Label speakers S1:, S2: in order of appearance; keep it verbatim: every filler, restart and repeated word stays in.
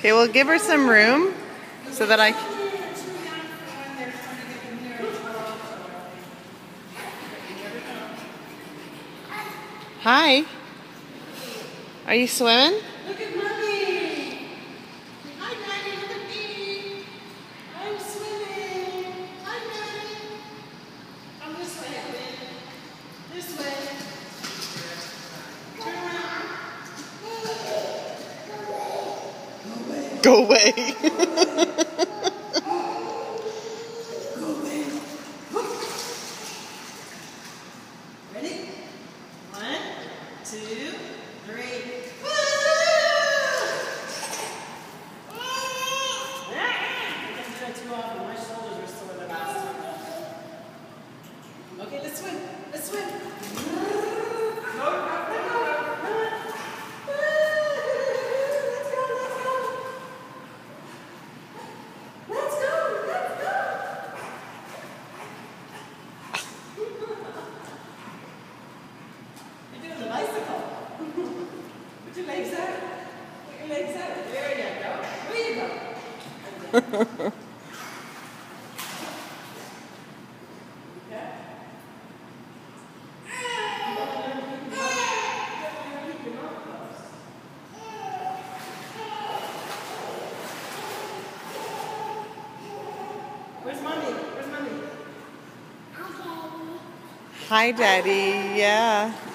S1: Okay, we'll give her some room so that I... Hi. Are you swimming?
S2: Look at Mommy. Hi, Daddy. Look at me. I'm swimming. Hi, Daddy. Come this way, Quinn. This way. Turn around.
S1: Go away.
S2: Go away. Ready? One, two, three. My shoulders are sore the last time. Okay, let's swim. Let's swim. Go, go, go, go. Let's go, let's go. Let's go, let's go. You're doing the bicycle. Put your legs out. Put your legs out. There you go. There you go. Where's Mommy? Where's Mommy?
S1: Hi, Daddy. Yeah.